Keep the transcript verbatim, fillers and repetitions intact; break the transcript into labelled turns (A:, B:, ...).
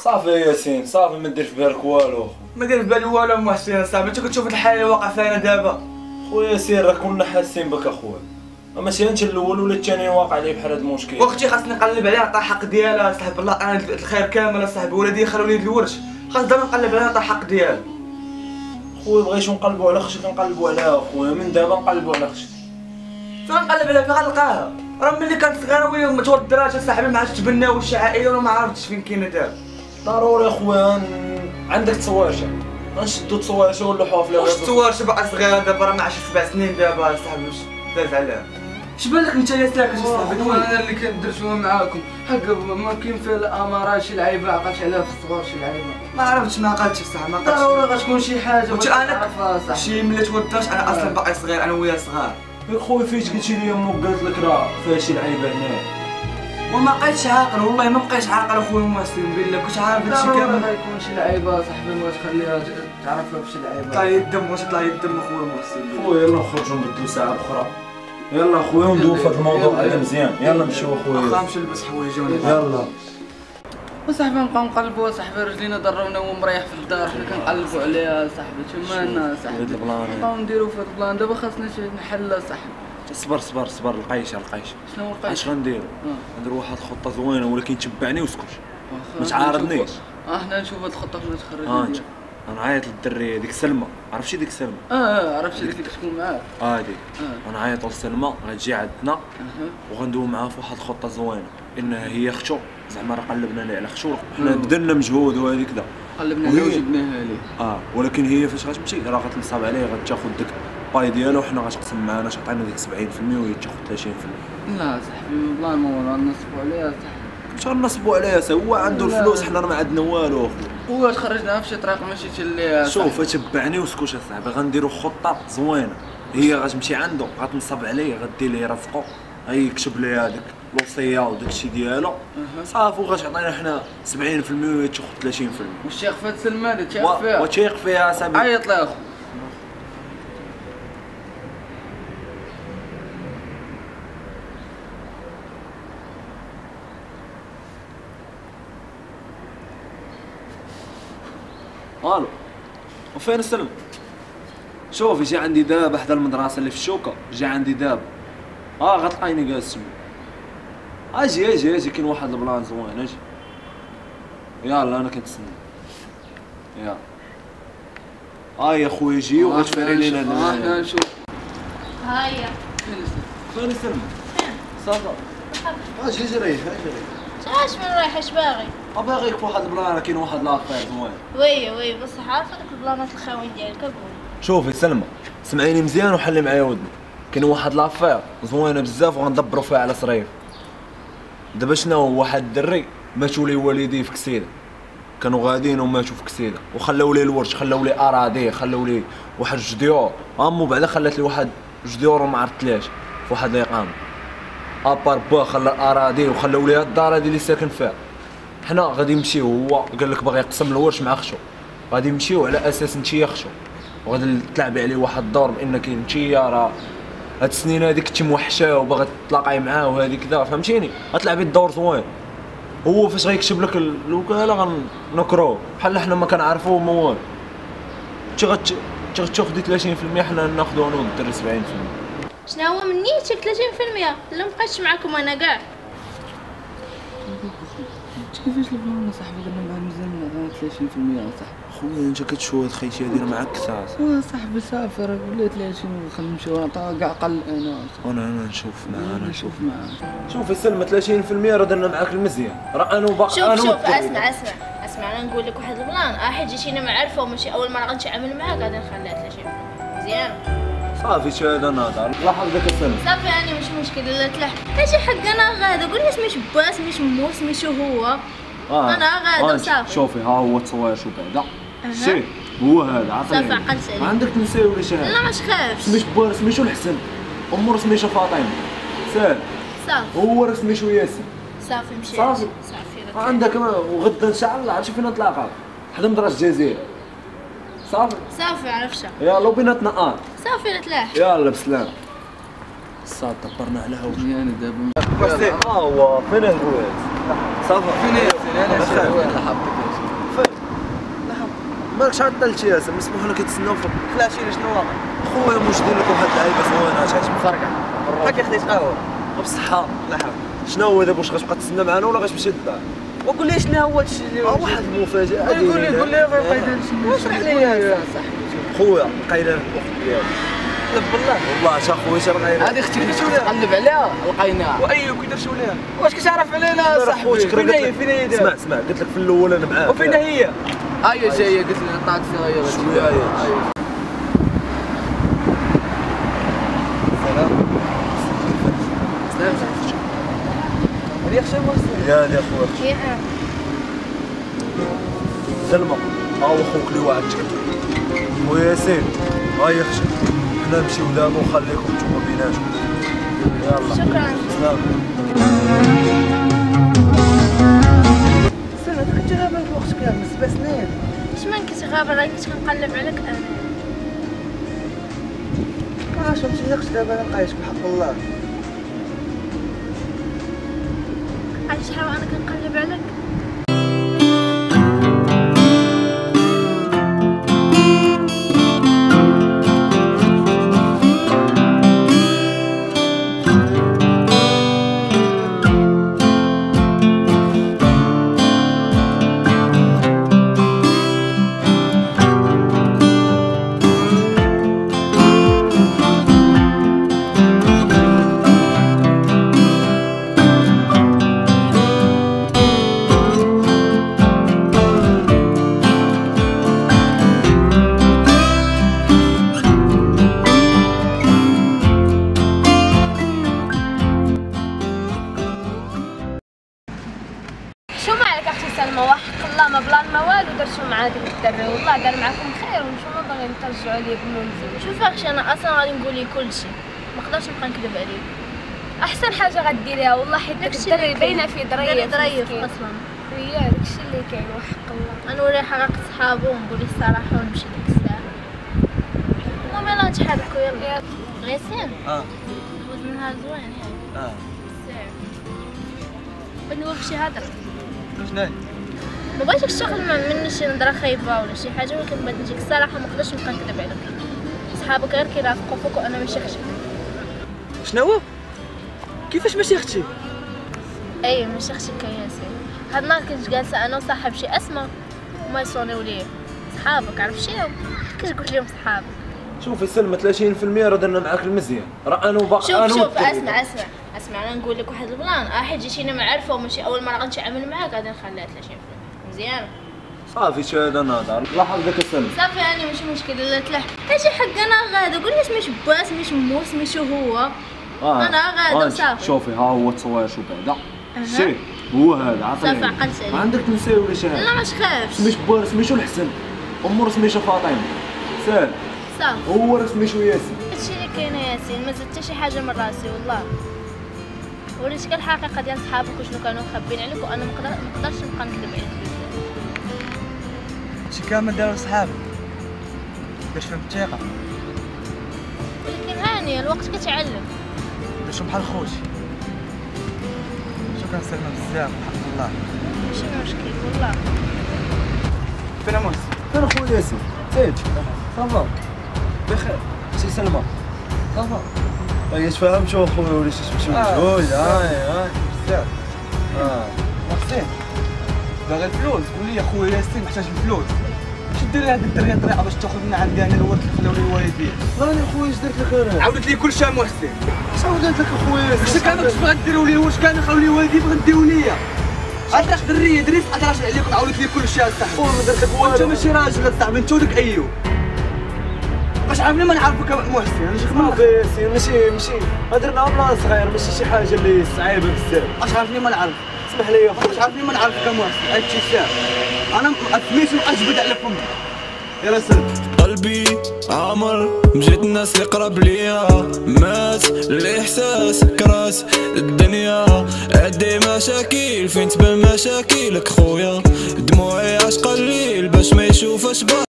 A: صافي ياسين صافي ما دير في بالك والو.
B: ما دير في بالي والو محسن صاحبي، انت كتشوف الحاله اللي واقع فيها دابا.
A: خويا ياسين راه كنا حاسين بك اخويا، ماشي انت الاول ولا الثاني واقع عليه بحال هاد المشكل.
B: وقتي خاصني نقلب عليها نعطيها الحق ديالها صاحبي، الله انا الخير كامل صاحبي، ولادي خلوني الورش خاص دابا نقلب عليها نعطيها الحق ديالها.
A: خويا بغيتو نقلبوا على خشي كنقلبوا عليها خويا، من دابا نقلبوا على خشي.
B: فين نقلب عليها فين غنلقاها؟ راه ملي كانت صغيره وهي متوضرات صاحبي ما عادش تبناو شي عائله ولا ما عرفتش فين كاينه دابا.
A: ضروري اخويا عندك تصوارشه، غنشدو تصوارشه ونلوحوها في
B: واش التصوارشه باقا صغيره دابا راه ما عادش سبع سنين دابا صاحبي، واش داز عليها؟ اش بان لك انت يا ساكت صاحبي؟
C: انا اللي كندرسوها معاكم هكا ما كاين فيها الامارات شي لعيبه عقلت عليها في الصغار شي لعيبه.
B: ما عرفتش ما عقلتش صاحبي ما عقلتش.
C: ضروري غتكون شي حاجه
B: قلت انا شي ملي تودرت انا اصلا باقي صغير انا وياه صغار.
A: خويا فاش قلتي لي امك قالت لك راه فيها شي لعيبه هنا؟
B: وما بقيتش عاقل والله ما بقيتش عاقل اخويا محسن بالله، كنت عارف هادشي كامل.
C: ضروري غيكون شي لعيبه صاحبي ما تخليها تعرفها بشي لعيبه.
B: طلع يدم واش طلع يدم اخويا محسن.
A: خويا يلا نخرجوا نبدلوا ساعه اخرى، يلا خويا وندويو في هذا الموضوع هذا مزيان، يلا نمشيو اخويا.
B: واخا نمشي نلبس حوايجي
A: يلا.
C: وصاحبي نبقاو نقلبوا صاحبي رجلينا ضرونا وهو مريح في الدار، حنا كنقلبوا عليها صاحبي تمانا صاحبي. نبقاو نديرو في هاد البلان دابا خاصنا شي نحلها صاحبي.
A: صبر صبر صبر القيشه القيشه.
C: شنو هو القيش؟
A: اش غنديرو؟ نديرو واحد الخطه زوينه ولكن تبعني واسكت ما تعارضنيش.
C: اه حنا نشوف هاد الخطه فين تخرج.
A: اه انت غنعيط للدريه ديك سلمى، عرفتي ديك سلمى؟
C: اه اه عرفتي ديك اللي كتكون معاك.
A: اه ديك غنعيطو لسلمى غتجي عندنا وغندويو معاها في واحد الخطه زوينه، انها هي اختو زعما راه قلبنا ليه على اختو، حنا بذلنا مجهود وهذيك كذا
C: قلبنا عليه وجبناها ليه.
A: اه ولكن هي فاش غتمشي راه غتنصاب عليه غتاخذ ديك باي ديالو وحنا غتقسم معانا تعطينا ديك سبعين في المية وهي تاخذ ثلاثين في المية.
C: لا صاحبي بلا ما ولا نصبوا عليها صاحبي.
A: واش غنصبوا عليها؟ هو عنده الفلوس حنا راه ما عندنا والو اخويا.
C: هو تخرجنا في شي طريق ماشي اللي
A: شوف تبعني وسكت اصاحبي، غنديروا خطه زوينه، هي غتمشي عنده غتنصب عليه غدير ليه رزقو غيكتب ليه هذيك الوصيه وداك الشيء ديالو صافي وغتعطينا حنا سبعين في المية وهي تاخذ ثلاثين في المية.
C: والشيخ فهاد سلمى هذا تيق فيها
A: وتيق فيها اصاحبي.
C: عيط لها اخو.
A: الو وفين السلم؟ شوف جا عندي دابا حدا المدرسه اللي في الشوكه، جا عندي دابا اه غتلقايني جالس تما. اجي اجي اجي كاين واحد البلان زوين اجي. يلا انا كنتسنى. يلا ها يا خويا جي وغتفري لينا
C: ها حنا نشوف.
D: هاهي
A: فين السلم؟ صافا اجي اجي ريح اجي ريح.
D: اش من رايح اش باغي؟
A: باغيك في واحد البلان راه كاين واحد لافير زوين.
D: وي وي بصح عارفه ديك البلانات الخاوين ديالك قول.
A: شوفي سلمى سمعيني مزيان وحلي معايا ودني، كاين واحد لافير زوينه بزاف وغندبروا فيها على صريف. دابا شنو هو واحد الدري ماتوا ليه والديه في كسيده، كانوا غاديين وماتوا في كسيده وخلاو ليه الورش، خلاو ليه اراضي، خلاو ليه واحد الجديور، امو بعدا خلات ليه واحد جديور وما عرفتلاش في واحد الاقامه. ابار با خلى الاراضي وخلاو ليه الدار هذه اللي ساكن فيها. حنا غادي نمشيو، هو قال لك باغي يقسم الورش مع خشو، غادي نمشيو على اساس نتيا خشو وغادي تلعبي عليه واحد الدور بانك نتيا راه هاد السنين هاديك كنتي موحشه وباغي تلاقاي معاه وهادي كذا فهمتيني، غتلعبي الدور زوين. هو فاش غيكتب لك الوكاله غنكروه بحال حنا ما كنعرفوه ما والو. انت غت غتاخدي ثلاثين في المية حنا ناخذو انا والدري سبعين في المية.
D: شنو هو من نيتك ثلاثين في المية؟ لا مبقيتش معاكم انا كاع.
C: كيفاش البلان صاحبي درنا معاه مزيان نعطينا ثلاثين في المية صاحبي.
A: خويا انت كتشوف هاد خيتي هادي راه معاك كساس.
C: وا صاحبي صافي راه ولا ثلاثين وخلينا نمشيو نعطيها كاع قل انا.
A: وانا انا نشوف معاه انا
C: نشوف معاه.
A: شوفي سلمى ثلاثين في المية راه درنا معاك المزيان، راه انا وباقي
D: شوف
A: انا
D: شوف اسمع اسمع اسمع انا نقول لك واحد البلان، اه حيت جيتينا معرفه وماشي اول مره غنتعامل معاك غادي نخليها ثلاثين في المية مزيان.
A: صافي شاهد انا هذا لاحظ داك السلم.
D: صافي انا ماشي مشكل لا تلاح ماشي حق انا غادا قول لي سميتو با سميتو مو سميتو هو.
A: آه.
D: انا غادا صافي.
A: شوفي ها هو التصوير شو بعدا سي هو هذا عطيني
D: صافي عقلت عليك.
A: ما عندك تنساي ولا شي حاجه.
D: لا ما تخافش.
A: سميتو با سميتو الحسن، امور سميتو فاطمه ساهل.
D: صافي
A: هو راه سميتو ياسين.
D: صافي مشيت
A: صافي
D: صافي
A: عندك وغدا ان شاء الله عرفتي فين نتلاقاو حدا مدرسه الجزائر. صافي
D: صافي عرفتها.
A: يلا بيناتنا اه
D: صافي لا تلاح.
A: يلا بسلام. صافي دبرنا على هاوش
C: مزيان دابا.
A: ها هو فين الهواز؟ صافي
C: فين ياسين انا شنو وين حبيت
A: مالكش عطلت يا سام مسموح لنا كتسناو فوق.
B: لا شيري شنو واقع؟
A: خويا واش ندير لك واحد اللعيبه زوينه تعجبك.
C: فرقع
B: هاكا خديت قهوه
A: بصحة.
B: لا حول.
A: شنو هو دابا واش غتبقى تسنى معانا ولا غتمشي للدار؟
B: وقول لي شنو هو هادشي اللي
A: اه واحد المفاجأة.
C: قول لي قول لي غير قايد
B: واشرح لي
A: خويا لقينا الوقت ديالو.
B: لب بالله
A: والله تا خويا تا لقينا.
C: هذه اختي اللي تقلب عليها لقيناها.
B: وايوب كي درتو ليها
C: واش كتعرف علينا صاحبي؟
B: فين هي فين هي
A: اسمع اسمع قلت لك في الاول انا معاك.
B: وفين هي؟
C: هي جايه قلت لي الطاكسي غير
A: شويه هي.
B: سلام
C: سلام
B: هذه خشب ولا
A: يا دي اخويا
D: يا
A: سلمى ها هو خوك اللي وعدتك وياسين ها هي خشب حنا نمشيو دابا وخليكم نتوما بيناتكم. يلا
D: شكرا.
A: سلام.
B: سنة كنت غابة الوقت كامل سبع سنين.
D: اش ما كنت غابه راني كنت كنقلب عليك انا.
B: ما فهمتنيش دابا انا لقيتك بحق الله.
D: عرفتي شحال وانا كنقلب عليك؟
E: شو مالك اختي سلمى وحق الله ما بلا المواد ودرتو مع ديك الدري والله دار معكم خير وانتم ما باغيين ترجعوا لي بنونزي.
D: شوفي اختي انا اصلا غادي نقول لك كلشي ما نقدرش نبقى نكذب عليك.
E: احسن حاجه غديريها والله حيت داك
D: داكشي اللي
E: الدري باينه فيه
D: دري
E: ظريف
D: ظريف
E: مسكين.
D: اصلا.
E: وياه داكشي اللي كاين وحق الله.
D: غنوريه حقيقة صحابو ونقول ليه الصراحة ونمشي ديك الساعة. المهم يلا نتحركوا يلا. غيسين
B: اه
D: دوز نهار زوين ياك.
B: اه
D: بزاف. بغيت نقول لك شي هضرة.
B: شنو هي؟
D: ما بغيتكش تاخذ مني شي نظرة خايبة ولا شي حاجة ولكن بغيت نجيك الصراحة ما نقدرش نبقى نكذب عليك. صحابك غير كيرافقوا فوق وانا ماشي اختك.
B: شنو هو؟ كيفاش ماشي اختي؟
D: اي ماشي اختك يا ياسين. هاد النهار كنت جالسة انا وصاحب شي اسماء وما يصونيو ليا. صحابك عرفتيهم؟ كيفاش قلت لهم صحابك؟
A: شوفي سلمى ثلاثين بالمية راه درنا معاك المزيان راه انا وباقي
D: شوف
A: انا
D: شوف
A: والدري.
D: اسمع اسمع اسمع انا نقول لك واحد البلان اه حيت جيتينا معرفه وماشي اول مره غنتعامل معاك غادي نخليها ثلاثين بالمية مزيان.
A: صافي شهاده نهضر لاحظ داك السلمى.
D: صافي انا ماشي مشكل لا تلاح اجي حقنا غادا قول لي سميتو با سميتو مو سميتو هو.
A: آه.
D: أنا غادة
A: آه.
D: وصافي.
A: شوفي ها هو التصوير شو بعدا
D: أها.
A: شي هو هذا عطيني.
D: صافي عقلت عليك.
A: ما عندك تنساي ولا شي حاجه.
D: لا ما تخافش.
A: سميتو بار سميتو الحسن امور سميتو فاطمه سال
D: صافي
A: هو راه سميتو ياسين.
D: هادشي اللي كاين يا ياسين ما زدت حتى شي حاجه من راسي والله. وريتك الحقيقه ديال صحابك وشنو كانوا مخبين عليك وانا ما نقدر ما نقدرش نبقى نكذب عليك بزاف.
B: شي كامل داروا صحابك باش فهمت الثقة
D: ولكن هاني الوقت كتعلم.
B: درتو بحال خوتي. شكرا سلمى بزاف بحق الله.
D: ماشي مشكل والله.
B: فين اموس؟
A: فين خويا ياسين؟ زيد صافا بخير سي سلمى صافا طيب تفهمتوا خويا ولا شي تمشيو
B: آه.
A: مجهول هاي هاي
B: بزاف.
A: اه
B: محسن باغي الفلوس قول لي خويا ياسين محتاج الفلوس. اش دير هاد الدريه طريقه باش تاخذ من عندي انا الورث اللي خلاوني الوالدين.
A: راني خويا اش درت لك انا؟
B: عاودت لي كلشي محسن.
A: اش عاودت لك اخويا
B: واش
A: ياسين؟
B: كانوا كنتو غديروا لي واش كانوا خلاو لي والدي بغديو ليا. عطاش دريه دريس عطاش عليكم عاودت لي كلشي اصاحبي.
A: خويا ما درت لك
B: وانت
A: والو.
B: ماشي راجل اصاحبي انت وداك ايوب. باش عارفني ما نعرفك محسن انا شي
A: ما
B: خمام.
A: في ياسين ماشي ماشي هضرنا بلان صغير ماشي شي حاجه اللي صعيبه بزاف.
B: اش عارفني ما نعرف.
A: اسمح لي يا
B: اش
A: خويا.
B: عارفني ما نعرفك محسن هادشي ساهل. انا سميتو اجبد على فمي. يلا سلم.
F: قلبي عمر مجيت الناس اللي قرب ليا مات الاحساس كراس الدنيا عندي مشاكل فين تبان مشاكلك خويا دموعي عاش قليل باش ما يشوفش